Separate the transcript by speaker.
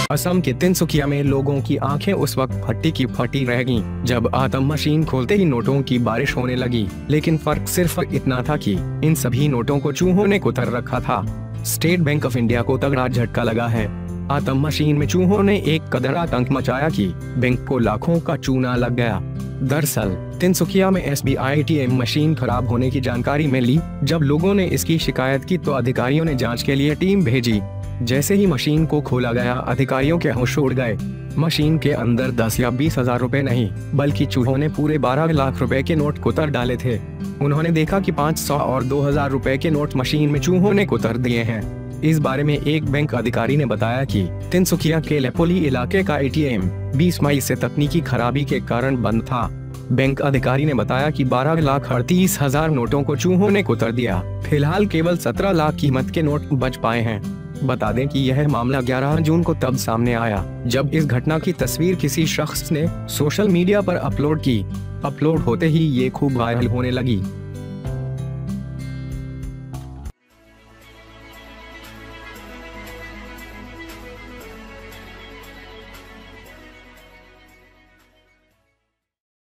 Speaker 1: असम के तिनसुकिया में लोगों की आंखें उस वक्त फटी की फटी रह गईं, जब एटीएम मशीन खोलते ही नोटों की बारिश होने लगी। लेकिन फर्क सिर्फ इतना था कि इन सभी नोटों को चूहों ने कुतर रखा था। स्टेट बैंक ऑफ इंडिया को तगड़ा झटका लगा है। एटीएम मशीन में चूहों ने एक कदर आतंक मचाया कि बैंक को लाखों का चूना लग गया। दरअसल तिनसुकिया में SBI ATM मशीन खराब होने की जानकारी मिली। जब लोगों ने इसकी शिकायत की तो अधिकारियों ने जांच के लिए टीम भेजी। जैसे ही मशीन को खोला गया, अधिकारियों के होश उड़ गए। मशीन के अंदर 10 या 20 हजार रुपए नहीं, बल्कि चूहों ने पूरे 12 लाख रुपए के नोट कुतर डाले थे। उन्होंने देखा कि 500 और 2000 रुपए के नोट मशीन में चूहों ने कुतर दिए हैं। इस बारे में एक बैंक अधिकारी ने बताया कि तिनसुकिया के लापुली इलाके का ATM 20 मई से तकनीकी खराबी के कारण बंद था। बैंक अधिकारी ने बताया कि 12,38,000 नोटों को चूहों ने कुतर दिया। फिलहाल केवल 17 लाख कीमत के नोट बच पाए हैं। बता दें कि यह मामला 11 जून को तब सामने आया जब इस घटना की तस्वीर किसी शख्स ने सोशल मीडिया पर अपलोड की। अपलोड होते ही ये खूब वायरल होने लगी।